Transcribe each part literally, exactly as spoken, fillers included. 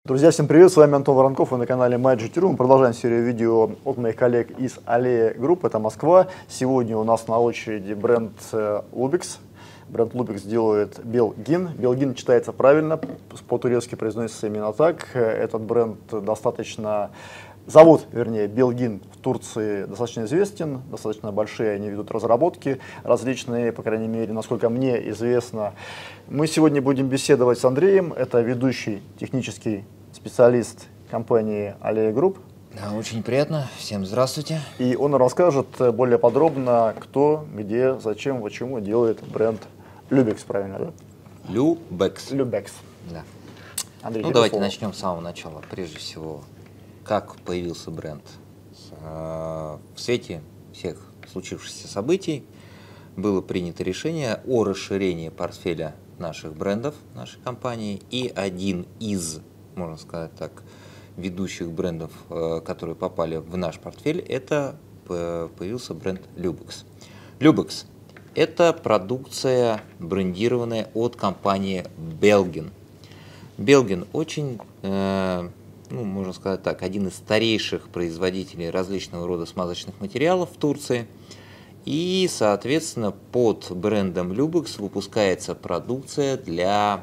Друзья, всем привет, с вами Антон Воронков, вы на канале MyGTRU. Мы продолжаем серию видео от моих коллег из Аллея Групп, это Москва. Сегодня у нас на очереди бренд Lubix. Бренд Lubix делает Belgin. Belgin читается правильно, по-турецки произносится именно так. Этот бренд достаточно... Завод, вернее, Belgin в Турции достаточно известен, достаточно большие они ведут разработки различные, по крайней мере, насколько мне известно. Мы сегодня будем беседовать с Андреем, это ведущий технический специалист компании Аллея Групп. Да, очень приятно, всем здравствуйте. И он расскажет более подробно, кто, где, зачем, почему делает бренд Lubix, правильно, да? Lubix. Lubix. Да. Андрей, ну, давайте слово. начнем с самого начала. Прежде всего, как появился бренд. В свете всех случившихся событий было принято решение о расширении портфеля наших брендов, нашей компании, и один из, можно сказать так, ведущих брендов, которые попали в наш портфель, это появился бренд Lubix. Lubix – это продукция, брендированная от компании Belgin. Belgin очень, э, ну, можно сказать так, один из старейших производителей различного рода смазочных материалов в Турции. И, соответственно, под брендом Lubix выпускается продукция для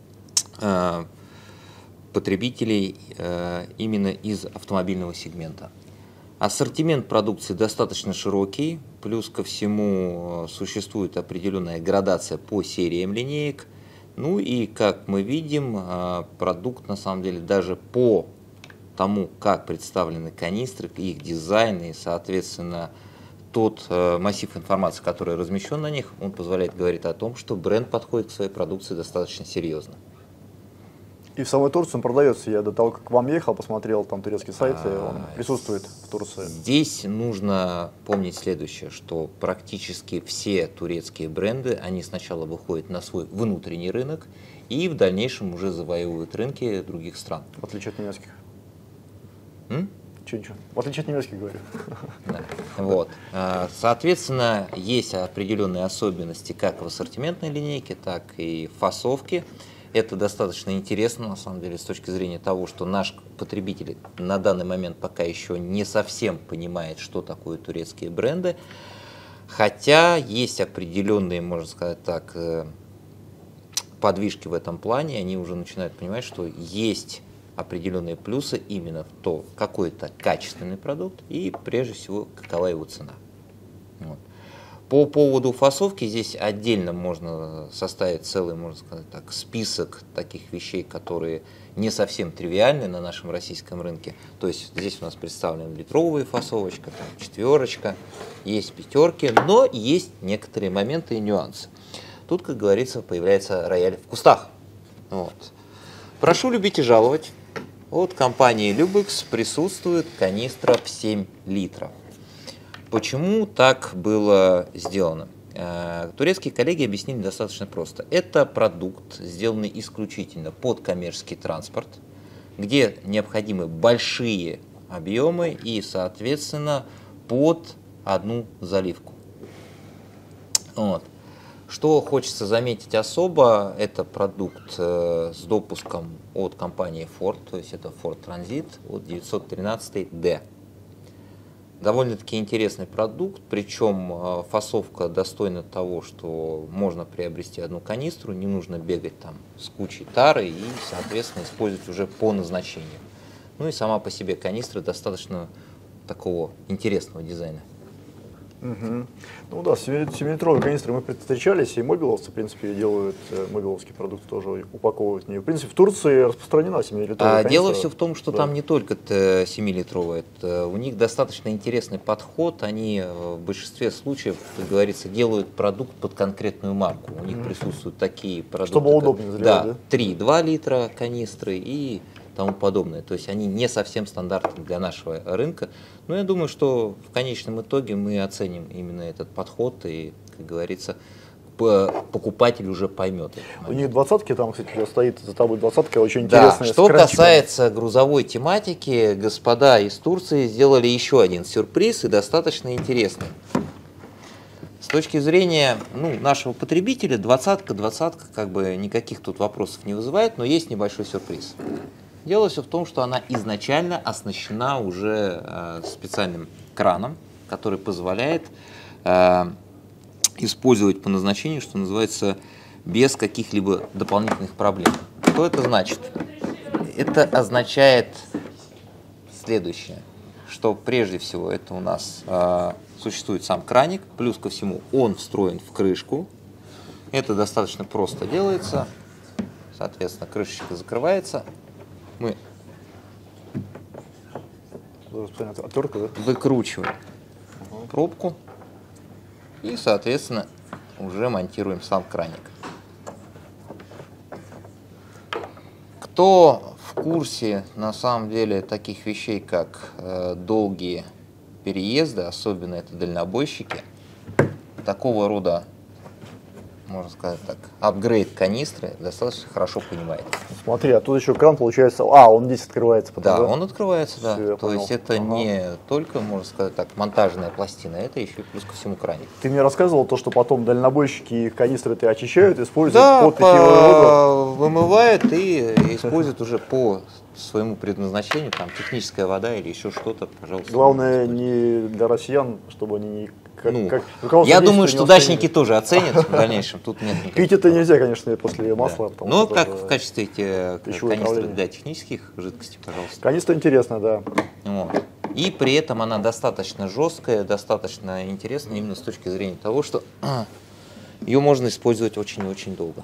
э, потребителей э, именно из автомобильного сегмента. Ассортимент продукции достаточно широкий, плюс ко всему существует определенная градация по сериям линеек. Ну и, как мы видим, продукт на самом деле даже по тому, как представлены канистры, их дизайн и, соответственно, тот массив информации, который размещен на них, он позволяет говорить о том, что бренд подходит к своей продукции достаточно серьезно. И в самой Турции он продается. Я до того, как к вам ехал, посмотрел там турецкие сайты, он присутствует в Турции. Здесь нужно помнить следующее, что практически все турецкие бренды, они сначала выходят на свой внутренний рынок и в дальнейшем уже завоевывают рынки других стран. В отличие от немецких. М? Ничего, в отличие от немецких, говорю. Да. Вот. Соответственно, есть определенные особенности как в ассортиментной линейке, так и в фасовке. Это достаточно интересно, на самом деле, с точки зрения того, что наш потребитель на данный момент пока еще не совсем понимает, что такое турецкие бренды. Хотя есть определенные, можно сказать так, подвижки в этом плане. Они уже начинают понимать, что есть определенные плюсы именно в то, какой это качественный продукт и, прежде всего, какова его цена. Вот. По поводу фасовки здесь отдельно можно составить целый, можно сказать так, список таких вещей, которые не совсем тривиальны на нашем российском рынке. То есть здесь у нас представлена литровая фасовочка, там, четверочка, есть пятерки, но есть некоторые моменты и нюансы. Тут, как говорится, появляется рояль в кустах. Вот. Прошу любить и жаловать. От компании Lubix присутствует канистра в семь литров. Почему так было сделано? Турецкие коллеги объяснили достаточно просто. Это продукт, сделанный исключительно под коммерческий транспорт, где необходимы большие объемы и, соответственно, под одну заливку. Вот. Что хочется заметить особо, это продукт с допуском от компании Ford, то есть это Ford Transit от девятьсот тринадцать дэ. Довольно-таки интересный продукт, причем фасовка достойна того, что можно приобрести одну канистру, не нужно бегать там с кучей тары и, соответственно, использовать уже по назначению. Ну и сама по себе канистра достаточно такого интересного дизайна. Угу. Ну да, семилитровые канистры мы встречались, и мобиловцы, в принципе, делают, мобиловские продукты тоже упаковывают в нее. В принципе, в Турции распространена семилитровая а канистра. Дело все в том, что да. там не только семилитровая, у них достаточно интересный подход, они в большинстве случаев, как говорится, делают продукт под конкретную марку. У них mm-hmm. присутствуют такие продукты. Чтобы удобнее заливать, да? Да, три-два литра канистры и тому подобное. То есть они не совсем стандартны для нашего рынка. Но я думаю, что в конечном итоге мы оценим именно этот подход и, как говорится, покупатель уже поймет. У них двадцатки, там, кстати, стоит за тобой двадцатка, очень да, интересная. Что касается грузовой тематики, господа из Турции сделали еще один сюрприз и достаточно интересный. С точки зрения ну, нашего потребителя, двадцатка, двадцатка, как бы никаких тут вопросов не вызывает, но есть небольшой сюрприз. Дело все в том, что она изначально оснащена уже э, специальным краном, который позволяет э, использовать по назначению, что называется, без каких-либо дополнительных проблем. Что это значит? Это означает следующее, что прежде всего это у нас э, существует сам краник, плюс ко всему он встроен в крышку. Это достаточно просто делается. Соответственно, крышечка закрывается. Мы Отвертка, да? выкручиваем пробку и, соответственно, уже монтируем сам краник. Кто в курсе, на самом деле, таких вещей, как э, долгие переезды, особенно это дальнобойщики, такого рода, можно сказать так, апгрейд канистры достаточно хорошо понимает. Смотри, а тут еще кран получается, а, он здесь открывается. Потом, да, да, он открывается, да. Все, я То понял. есть это Ага. не только, можно сказать так, монтажная пластина, это еще и плюс ко всему краник. Ты мне рассказывал то, что потом дальнобойщики их канистры это очищают, используют Да, под питьевую воду. по- вымывают и используют уже по своему предназначению, там техническая вода или еще что-то, пожалуйста. Главное не для россиян, чтобы они не... Как, Ну, как, руководство я действия думаю, не что оценили. дачники тоже оценят в дальнейшем. Тут нет никаких Пить это нельзя, конечно, после масла. Да. потому Ну, что как это в качестве эти пищевое канистры отравление. для технических жидкостей, пожалуйста. Канистра интересная, да. Вот. И при этом она достаточно жесткая, достаточно интересная именно с точки зрения того, что ее можно использовать очень и очень долго.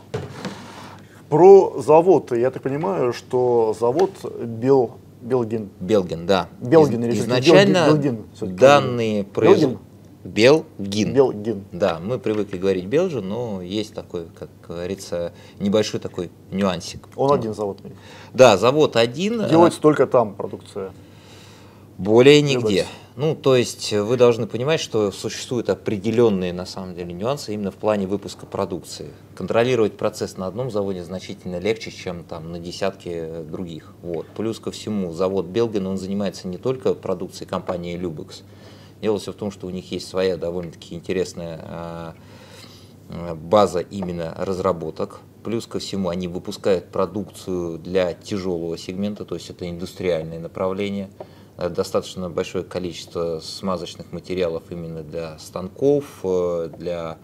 Про завод. Я так понимаю, что завод Бел... Белгин. Белгин, да. Белгин Из- или изначально Белгин, Белгин все-таки. данные производства... Белгин? Белгин. Белгин. Да, мы привыкли говорить Белжин, но есть такой, как говорится, небольшой такой нюансик. Он Ну, один завод. Да, завод один. Делается только там продукция. Более нигде. Любец. Ну, то есть вы должны понимать, что существуют определенные, на самом деле, нюансы именно в плане выпуска продукции. Контролировать процесс на одном заводе значительно легче, чем там на десятке других. Вот. Плюс ко всему, завод Белгин, он занимается не только продукцией компании Любекс. Дело все в том, что у них есть своя довольно-таки интересная а, база именно разработок. Плюс ко всему, они выпускают продукцию для тяжелого сегмента, то есть это индустриальное направление. Достаточно большое количество смазочных материалов именно для станков, для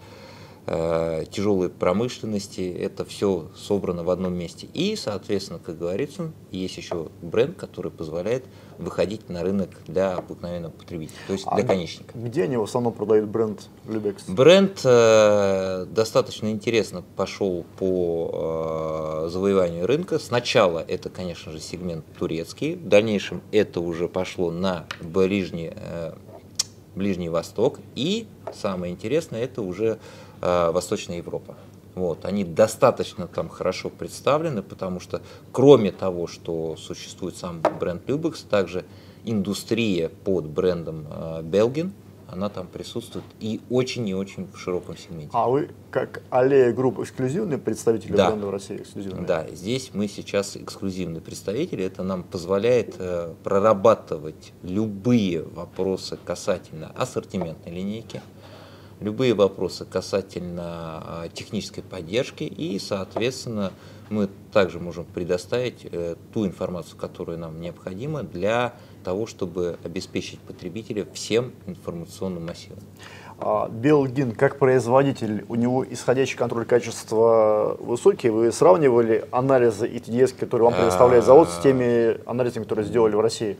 э, тяжелой промышленности. Это все собрано в одном месте. И, соответственно, как говорится, есть еще бренд, который позволяет выходить на рынок для обыкновенного потребителя, то есть для А конечника. Где они в основном продают бренд Любекс? Бренд э, достаточно интересно пошел по э, завоеванию рынка. Сначала это, конечно же, сегмент турецкий, в дальнейшем это уже пошло на ближний, э, Ближний Восток, и самое интересное, это уже э, Восточная Европа. Вот, они достаточно там хорошо представлены, потому что кроме того, что существует сам бренд Любекс, также индустрия под брендом э, Белгин, она там присутствует и очень и очень в широком сегменте. А вы, как Аллея Групп, эксклюзивный представитель Да. бренда в России? Эксклюзивный? Да, здесь мы сейчас эксклюзивные представители, это нам позволяет э, прорабатывать любые вопросы касательно ассортиментной линейки, любые вопросы касательно э, технической поддержки, и, соответственно, мы также можем предоставить э, ту информацию, которая нам необходима для того, чтобы обеспечить потребителя всем информационным массивом. А Белгин, как производитель, у него исходящий контроль качества высокий. Вы сравнивали анализы и ти ди эс, которые вам предоставляет завод, с теми анализами, которые сделали в России?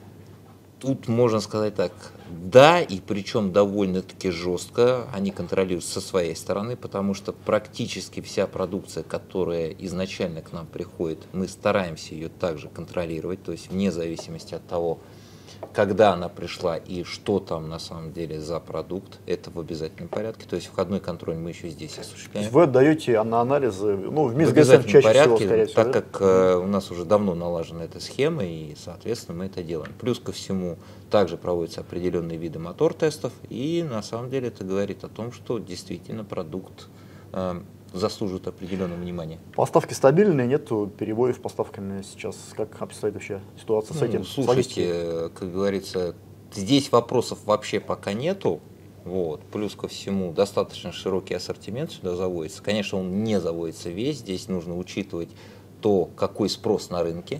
Тут можно сказать так, да, и причем довольно-таки жестко они контролируют со своей стороны, потому что практически вся продукция, которая изначально к нам приходит, мы стараемся ее также контролировать, то есть вне зависимости от того, когда она пришла и что там на самом деле за продукт, это в обязательном порядке, то есть входной контроль мы еще здесь осуществляем. Вы отдаете на анализы, ну, в В МИС-ГСМ обязательном чаще порядке, всего, скорее всего, так да? как э, у нас уже давно налажена эта схема, и, соответственно, мы это делаем. Плюс ко всему, также проводятся определенные виды мотор-тестов, и на самом деле это говорит о том, что действительно продукт э, заслуживает определенного внимания. Поставки стабильные, нету перебоев с поставками сейчас. Как обстоит вообще ситуация с Ну, этим? слушайте, как говорится, здесь вопросов вообще пока нету. Вот. Плюс ко всему, достаточно широкий ассортимент сюда заводится. Конечно, он не заводится весь, здесь нужно учитывать то, какой спрос на рынке.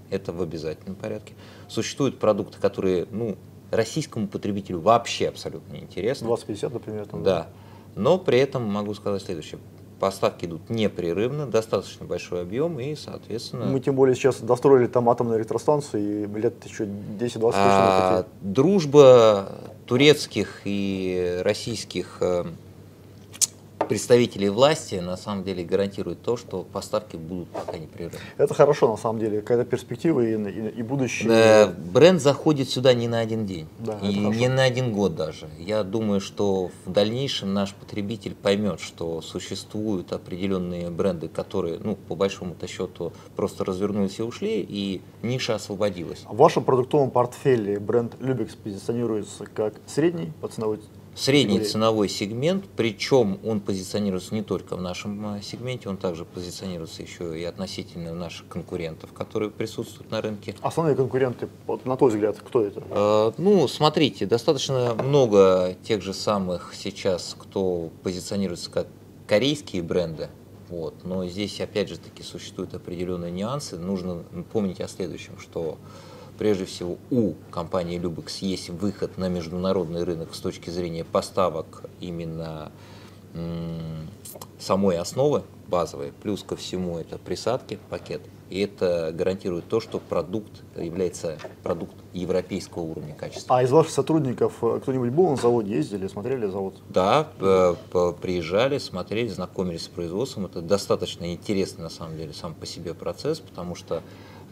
это в обязательном порядке. Существуют продукты, которые, ну, российскому потребителю вообще абсолютно не интересны. двадцать пятьдесят, например. Там, да. Но при этом могу сказать следующее. Поставки идут непрерывно, достаточно большой объем и, соответственно... Мы тем более сейчас достроили там атомную электростанцию и лет еще десять-двадцать а, дружба турецких и российских э, представителей власти на самом деле гарантирует то, что поставки будут пока непрерывны. Это хорошо на самом деле, какая-то перспектива и, и, и будущее. Э, бренд заходит сюда не на один день, да, и не на один год даже. Я думаю, что в дальнейшем наш потребитель поймет, что существуют определенные бренды, которые, ну, по большому-то счету, просто развернулись и ушли, и ниша освободилась. В вашем продуктовом портфеле бренд Любекс позиционируется как средний по ценовой. Средний ценовой сегмент, причем он позиционируется не только в нашем сегменте, он также позиционируется еще и относительно наших конкурентов, которые присутствуют на рынке. Основные конкуренты, вот, на твой взгляд, кто это? Э, ну, смотрите, достаточно много тех же самых сейчас, кто позиционируется как корейские бренды, вот, но здесь опять же таки существуют определенные нюансы. Нужно помнить о следующем, что прежде всего, у компании Любекс есть выход на международный рынок с точки зрения поставок именно м, самой основы базовой, плюс ко всему это присадки, пакет. И это гарантирует то, что продукт является продукт европейского уровня качества. А из ваших сотрудников кто-нибудь был на заводе, ездили, смотрели завод? Да, приезжали, смотрели, знакомились с производством. Это достаточно интересный на самом деле сам по себе процесс, потому что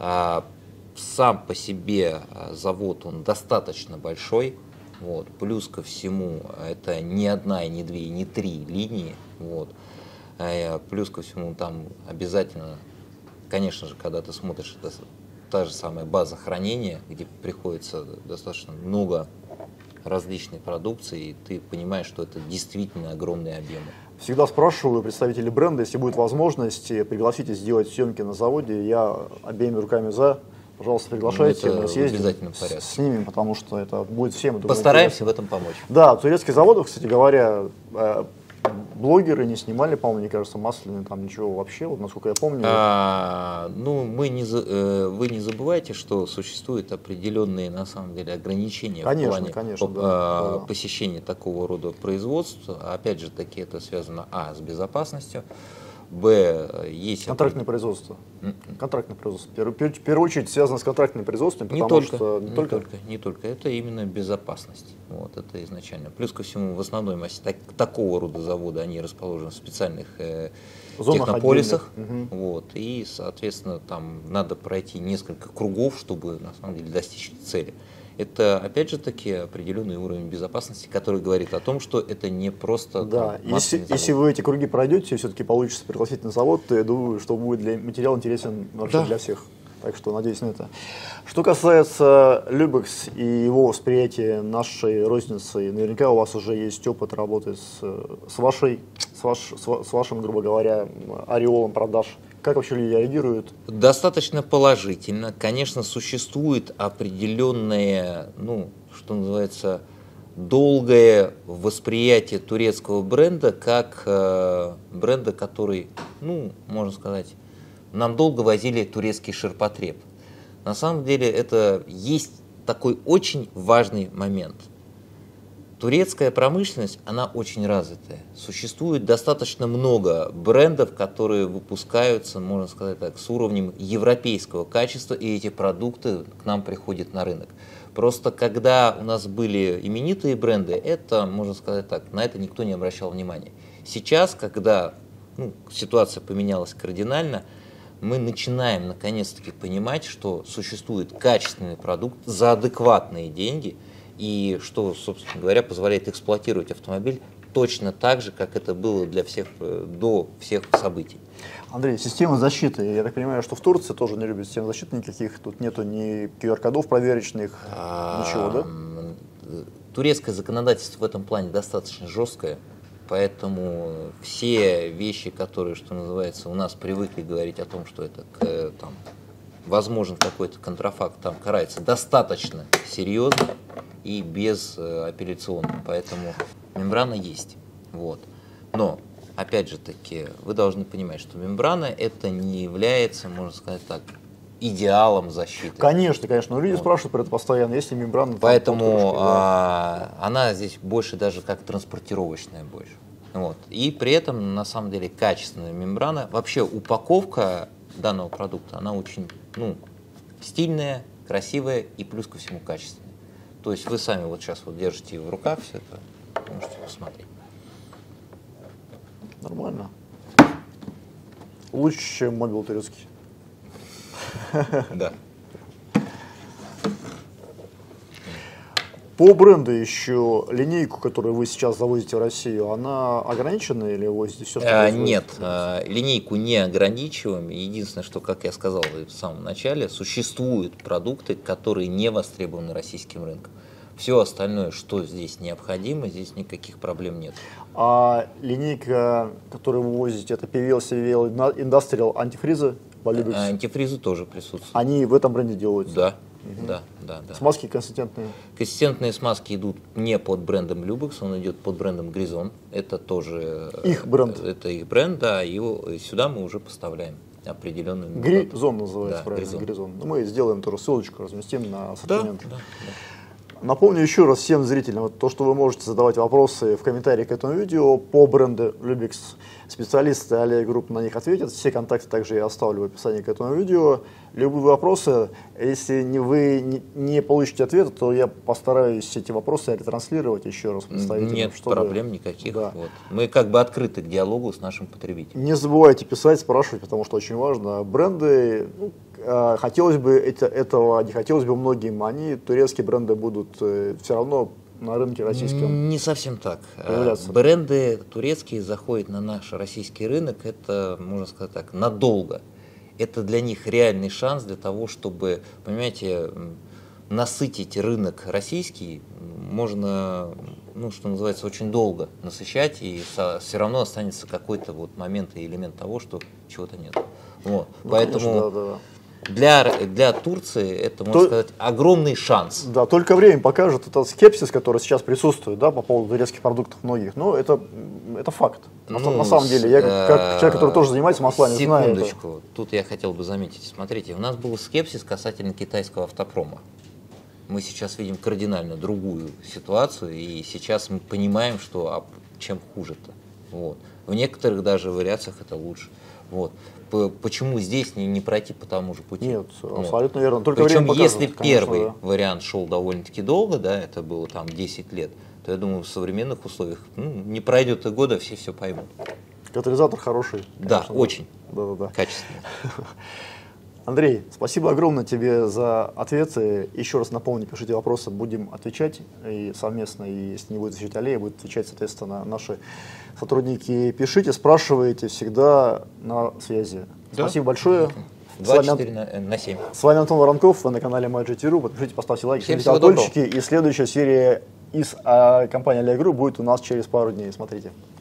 сам по себе завод, он достаточно большой, вот, плюс ко всему, это не одна, и не две, и не три линии, вот, плюс ко всему, там обязательно, конечно же, когда ты смотришь, это та же самая база хранения, где приходится достаточно много различной продукции, и ты понимаешь, что это действительно огромные объемы. Всегда спрашиваю представителей бренда, если будет возможность, пригласите сделать съемки на заводе, я обеими руками за. Пожалуйста, приглашайте, это мы съездим, с, снимем, потому что это будет всем. Постараемся в этом помочь. Да, турецких заводов, кстати говоря, блогеры не снимали, по-моему, мне кажется, масляные, там ничего вообще, вот насколько я помню. А, ну, мы не, вы не забывайте, что существуют определенные, на самом деле, ограничения конечно, в плане конечно, по, да, а, да. посещения такого рода производств. Опять же таки, это связано, а, с безопасностью, б, есть... Контрактное производство. Mm-hmm. Контрактное производство. В первую очередь связано с контрактным производством, потому не только, что... Не, не, только... Только, не только. Это именно безопасность. Вот, это изначально. Плюс ко всему, в основной массе так, такого рода заводы, они расположены в специальных э, технополисах. Угу. Вот, и, соответственно, там надо пройти несколько кругов, чтобы, на самом деле, достичь цели. Это, опять же таки, определенный уровень безопасности, который говорит о том, что это не просто... Да, там, если, если вы эти круги пройдете, и все-таки получится пригласить на завод, то я думаю, что будет для, материал интересен вообще да. для всех. Так что надеюсь на это. Что касается Любекс и его восприятия нашей розницы, наверняка у вас уже есть опыт работы с, с, вашей, с, ваш, с вашим, грубо говоря, ореолом продаж. Как вообще люди реагируют? Достаточно положительно. Конечно, существует определенное, ну, что называется, долгое восприятие турецкого бренда как э, бренда, который, ну, можно сказать, нам долго возили турецкий ширпотреб. На самом деле это есть такой очень важный момент. Турецкая промышленность, она очень развитая. Существует достаточно много брендов, которые выпускаются, можно сказать так, с уровнем европейского качества, и эти продукты к нам приходят на рынок. Просто когда у нас были именитые бренды, это, можно сказать так, на это никто не обращал внимания. Сейчас, когда ну, ситуация поменялась кардинально, мы начинаем наконец-таки понимать, что существует качественный продукт за адекватные деньги, и что, собственно говоря, позволяет эксплуатировать автомобиль точно так же, как это было для всех, до всех событий. Андрей, система защиты. Я так понимаю, что в Турции тоже не любят систем защиты никаких. Тут нету ни ку ар-кодов проверочных, а, ничего, да? Турецкое законодательство в этом плане достаточно жесткое, поэтому все вещи, которые, что называется, у нас привыкли говорить о том, что это там, возможен какой-то контрафакт, там карается достаточно серьезно и безапелляционно, поэтому мембрана есть. Вот. Но, опять же таки, вы должны понимать, что мембрана это не является, можно сказать так, идеалом защиты. Конечно, конечно, но люди Вот. спрашивают про это постоянно, есть ли мембрана. там, Поэтому подкружки, да. а, она здесь больше даже как транспортировочная больше. Вот. И при этом, на самом деле, качественная мембрана. Вообще упаковка данного продукта, она очень ну, стильная, красивая и плюс ко всему качественная. То есть вы сами вот сейчас вот держите в руках все это, можете посмотреть. Нормально. Лучше, чем мобил турецкий. Да. По бренду еще линейку, которую вы сейчас завозите в Россию, она ограничена или возите все, что А, производится? нет, а, линейку не ограничиваем. Единственное, что, как я сказал в самом начале, существуют продукты, которые не востребованы российским рынком. Все остальное, что здесь необходимо, здесь никаких проблем нет. А линейка, которую вы возите, это пи ви эл, си ви эл, Industrial антифризы, Volubix, А антифризы тоже присутствуют. они в этом бренде делаются? Да, да, да, да. Смазки консистентные? Консистентные смазки идут не под брендом Lubex, он идет под брендом Grison. Это тоже Их бренд. Это их бренд, да. Его сюда мы уже поставляем определенную. Гризон называется, Да, правильно? Grison. Grison. Ну, мы сделаем тоже ссылочку, разместим на Да, ассортимент. да, да. Напомню еще раз всем зрителям, вот то, что вы можете задавать вопросы в комментариях к этому видео по бренду Lubex. Специалисты Аллея Групп на них ответят. Все контакты также я оставлю в описании к этому видео. Любые вопросы, если не вы не, не получите ответа, то я постараюсь эти вопросы ретранслировать еще раз представителям. Нет чтобы- проблем никаких. Да. Вот. Мы как бы открыты к диалогу с нашим потребителем. Не забывайте писать, спрашивать, потому что очень важно. Бренды, ну, э, хотелось бы это, этого, не хотелось бы многим, они, турецкие бренды, будут э, все равно на рынке российском. Не совсем так. Появляться. Бренды турецкие заходят на наш российский рынок, это, можно сказать так, надолго. Это для них реальный шанс для того, чтобы, понимаете, м, насытить рынок российский можно, ну, что называется, очень долго насыщать, и со- все равно останется какой-то вот момент и элемент того, что чего-то нет. Вот. Ну, Поэтому конечно, да, да. Для, для Турции это, можно То- сказать, огромный шанс. Да, только время покажет этот скепсис, который сейчас присутствует, да, по поводу турецких продуктов многих. Но это, это факт. На, Ну, на самом деле, я как, как человек, который тоже занимается маслами, знаю это. Секундочку, тут я хотел бы заметить. Смотрите, у нас был скепсис касательно китайского автопрома. Мы сейчас видим кардинально другую ситуацию, и сейчас мы понимаем, что а чем хуже-то. Вот. В некоторых даже вариациях это лучше. Вот. П- Почему здесь не, не пройти по тому же пути? Нет, Вот. абсолютно верно. Только Причем, время покажет, если конечно, первый да. вариант шел довольно-таки долго, да, это было там десять лет, то я думаю, в современных условиях ну, не пройдет и года, все все поймут. Катализатор хороший. Да, конечно, очень Да, да, да. качественно. Андрей, спасибо огромное тебе за ответы. Еще раз напомню, пишите вопросы, будем отвечать и совместно. И если не будет отвечать Аллея, будет отвечать, соответственно, наши сотрудники. Пишите, спрашивайте, всегда на связи. Да. Спасибо большое. С двадцать вами, четыре на, на семь. с вами Антон Воронков, вы на канале Magic точка ру. Подпишитесь, поставьте лайки, Всем ставьте всего доброго. колокольчики. И следующая серия из а, компании Аллея Групп будет у нас через пару дней. Смотрите.